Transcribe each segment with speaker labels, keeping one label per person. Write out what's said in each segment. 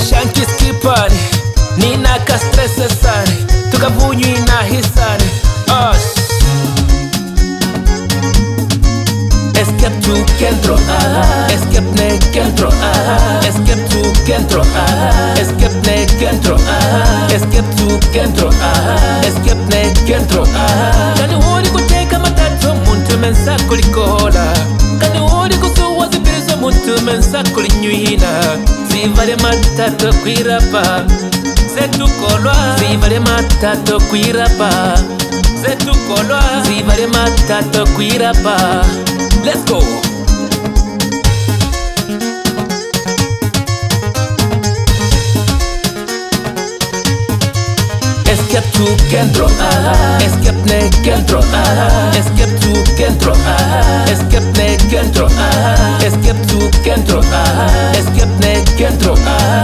Speaker 1: shanki skipani nina ka stress sani tukavunyi na hisani escape to kentro escape ne kentro escape to kentro escape ne kentro escape to kentro escape ne kentro kani wodi kuteka matatu muntu mensa kulikola kani wodi kusuwa zipirizo muntu mensa kulinyuhina zivale matatu kwirapa setukolwa zivale matatu kwirapa setukolwa zivale matatu kwirapa. Let's go. Escape to kentro escape ne kentro escape to kentro escape ne kentro escape to kentro escape ne kentro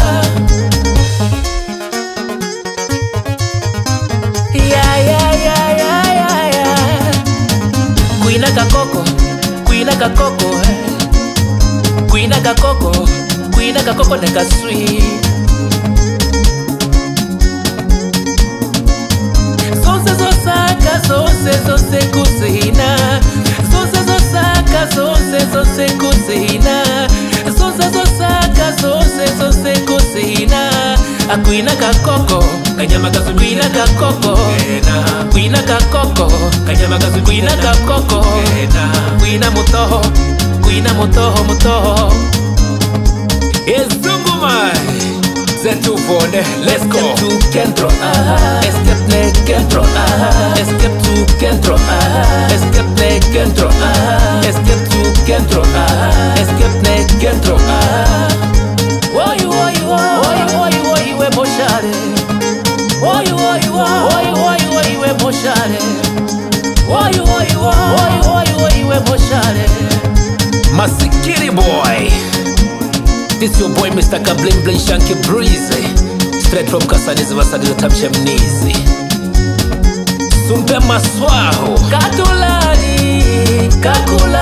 Speaker 1: Kuina kakoko Kuina kakoko Kuina kakoko Kuina kakoko neka sweet Zonse zosaka zonse zonse kusina Zonse zosaka zonse zonse kusina Zonse zosaka zonse zonse kusina Akuina kakoko Kanyama kazu kuina kakoko Kuina kakoko Kanyama kazu kuina kakoko Kuina mutoho Kuina mutoho mutoho Ezungu mai Zetu vonde Let's go. Escape to kentro escape ne kentro escape to kentro escape ne kentro escape to kentro escape ne kentro Woi woi woi woi woi we moshare Woi woi woi woi woi we moshare Woi woi woi woi woi we moshare Masikiri boy. This your boy Mr. Kabling Bling Shanky Breezy. Straight from Kasanizi Vasadi Tamshem Nizi. Sumpe Maswaho Katulari Kakula